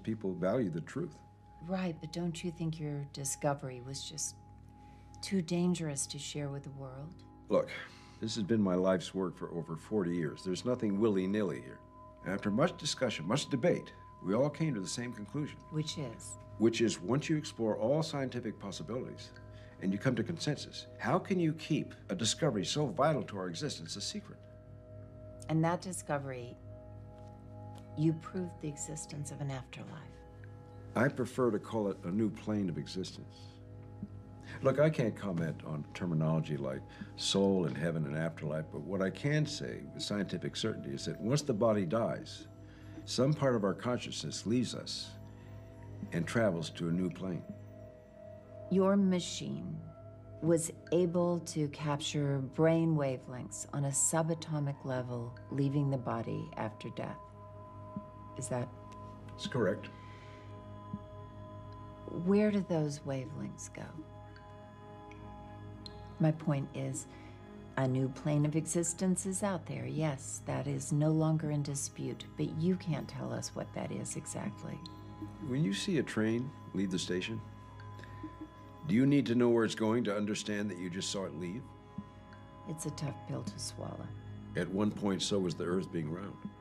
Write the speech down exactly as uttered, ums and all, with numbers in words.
people value the truth. Right, but don't you think your discovery was just too dangerous to share with the world? Look, this has been my life's work for over forty years. There's nothing willy-nilly here. After much discussion, much debate, we all came to the same conclusion. Which is? Which is, once you explore all scientific possibilities and you come to consensus, how can you keep a discovery so vital to our existence a secret? And that discovery, you proved the existence of an afterlife. I prefer to call it a new plane of existence. Look, I can't comment on terminology like soul and heaven and afterlife, but what I can say with scientific certainty is that once the body dies, some part of our consciousness leaves us and travels to a new plane. Your machine was able to capture brain wavelengths on a subatomic level, leaving the body after death. Is that? That's correct. Where do those wavelengths go? My point is, a new plane of existence is out there. Yes, that is no longer in dispute, but you can't tell us what that is exactly. When you see a train leave the station, do you need to know where it's going to understand that you just saw it leave? It's a tough pill to swallow. At one point, so was the Earth being round.